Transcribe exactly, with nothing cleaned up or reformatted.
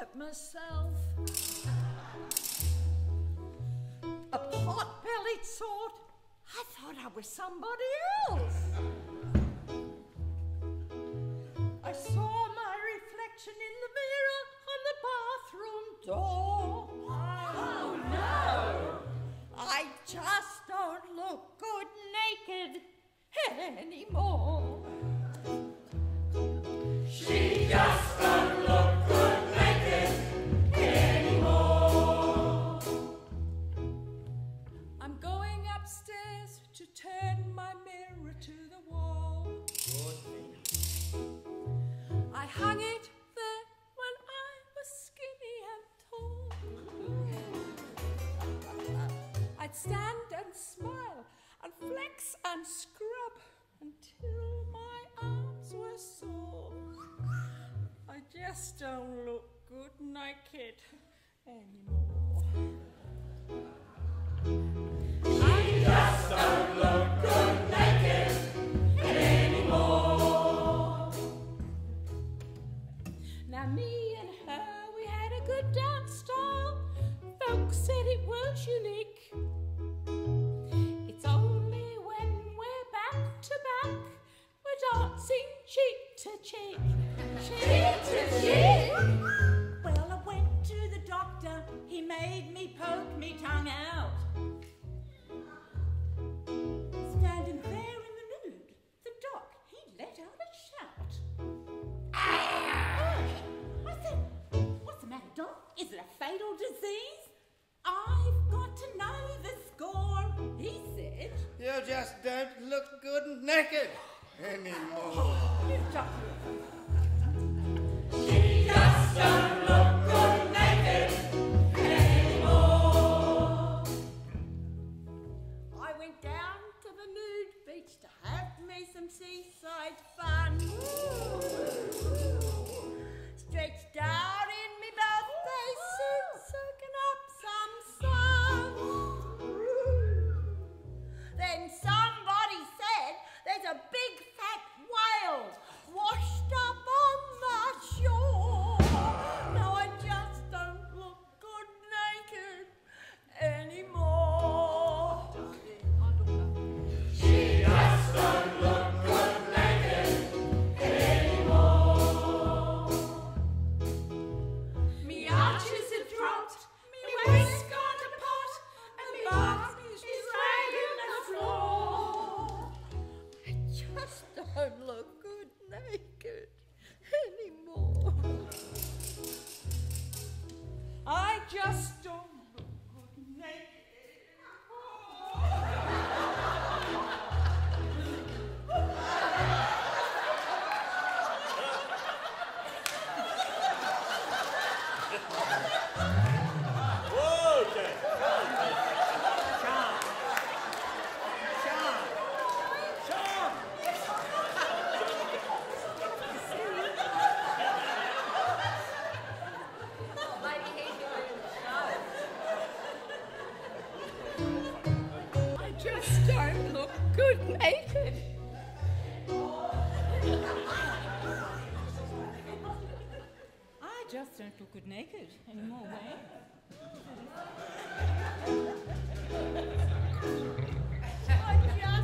at myself. A pot-bellied sort. I thought I was somebody else. I saw my reflection in the mirror on the bathroom door. Oh, no! I just don't look good naked anymore. She just don't look good naked anymore. I'm going upstairs to turn my mirror to the wall. I hung it there when I was skinny and tall. I'd stand and smile and flex and scrub until my arms were sore. I just don't look good naked anymore. She just don't look good naked anymore. Now me and her, we had a good dance style. Folks said it was unique. It's only when we're back to back we're dancing cheek to cheek. Cheek to cheek? Well, I went to the doctor. He made me poke me tongue out. Standing there in the nude, the doc, he let out a shout. Ah! I said, what's the matter, doc? Is it a fatal disease? I've got to know the score, he said. You just don't look good naked anymore. You doctor. She just don't look good naked anymore. I went down to the nude beach to have me some seaside fun. Stretched out in me birthday suit, soaking up some sun. Then somebody said there's a big fat whale washed up on the shore. Now I just don't look good naked anymore. She just don't look good naked anymore. Me arches have dropped, me waist gone apart, and me arms is dragging the floor. I just don't look good naked anymore. I just don't look good naked. Okay. I just don't look good naked. I just don't look good naked anymore, eh? I just